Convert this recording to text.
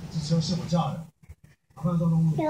这车是我叫的，麻烦动动物。